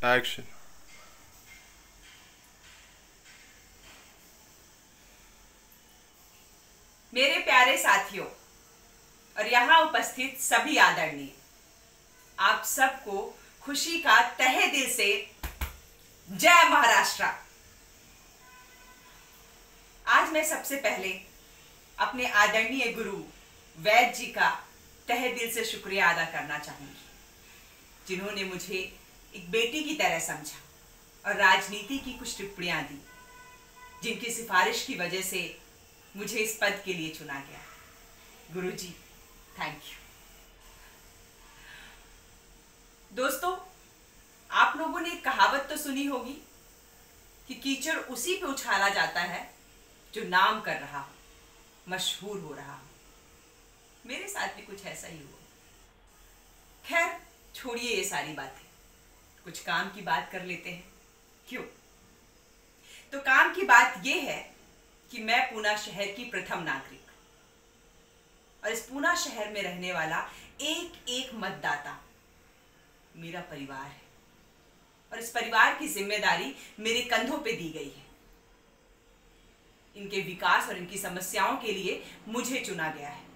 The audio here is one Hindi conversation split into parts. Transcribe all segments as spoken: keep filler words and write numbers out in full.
एक्शन। मेरे प्यारे साथियों और यहाँ उपस्थित सभी आदरणीय, आप सबको खुशी का तहे दिल से जय महाराष्ट्र। आज मैं सबसे पहले अपने आदरणीय गुरु वैद्य जी का तहे दिल से शुक्रिया अदा करना चाहूंगी, जिन्होंने मुझे एक बेटी की तरह समझा और राजनीति की कुछ टिप्पणियां दी, जिनकी सिफारिश की वजह से मुझे इस पद के लिए चुना गया। Guruji, thank you. दोस्तों, आप लोगों ने एक कहावत तो सुनी होगी कि कीचड़ उसी पे उछाला जाता है जो नाम कर रहा हो, मशहूर हो रहा हो। मेरे साथ भी कुछ ऐसा ही हुआ। खैर, छोड़िए ये सारी बातें, कुछ काम की बात कर लेते हैं। क्यों? तो काम की बात यह है कि मैं पूना शहर की प्रथम नागरिक और इस पूना शहर में रहने वाला एक एक मतदाता मेरा परिवार है और इस परिवार की जिम्मेदारी मेरे कंधों पे दी गई है। इनके विकास और इनकी समस्याओं के लिए मुझे चुना गया है।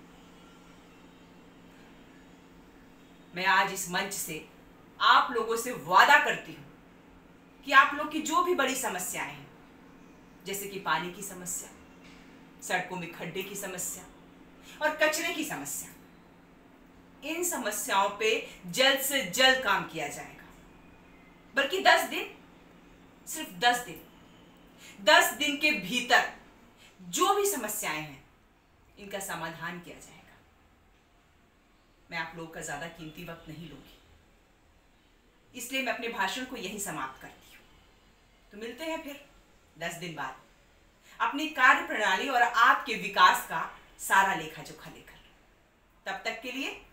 मैं आज इस मंच से आप लोगों से वादा करती हूं कि आप लोग की जो भी बड़ी समस्याएं हैं, जैसे कि पानी की समस्या, सड़कों में खड्डे की समस्या और कचरे की समस्या, इन समस्याओं पे जल्द से जल्द काम किया जाएगा। बल्कि दस दिन, सिर्फ दस दिन, दस दिन के भीतर जो भी समस्याएं हैं, इनका समाधान किया जाएगा। मैं आप लोगों का ज्यादा कीमती वक्त नहीं लूंगी, इसलिए मैं अपने भाषण को यहीं समाप्त करती हूँ। तो मिलते हैं फिर दस दिन बाद अपनी कार्य प्रणाली और आपके विकास का सारा लेखा जोखा लेकर। तब तक के लिए